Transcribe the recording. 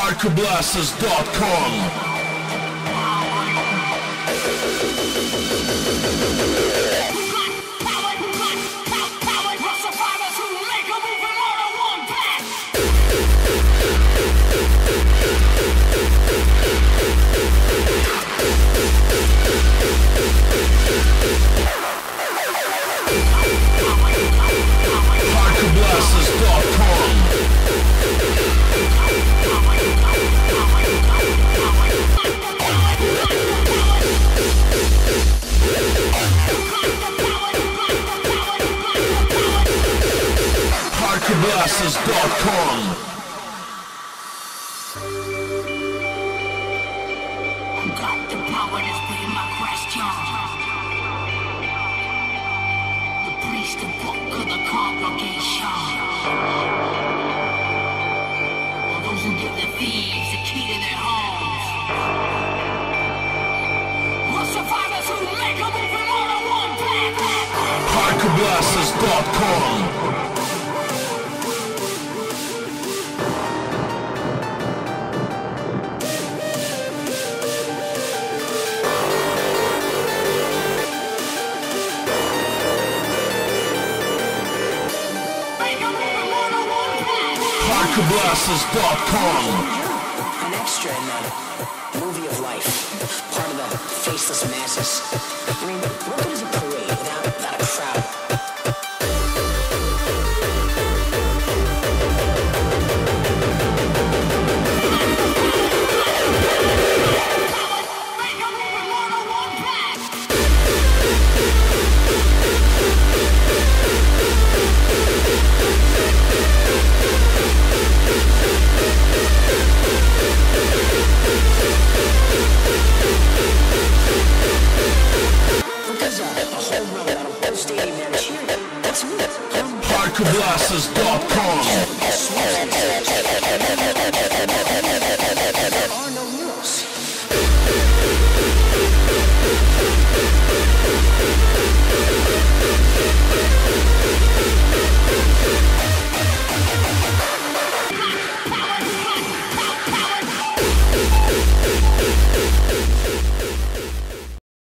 Hardcoreblasters.com. Hardcoreblasters.com. Who got the power? That's been my question. The priest, the book of the congregation. Or those who give the thieves the key to their homes. We're survivors who make a move in more than one path. Hardcoreblasters.com. Hardcoreblasters.com. An extra in the movie of life, part of the faceless masses. I mean, what good is a parade without a crowd? Hardcoreblasters.com.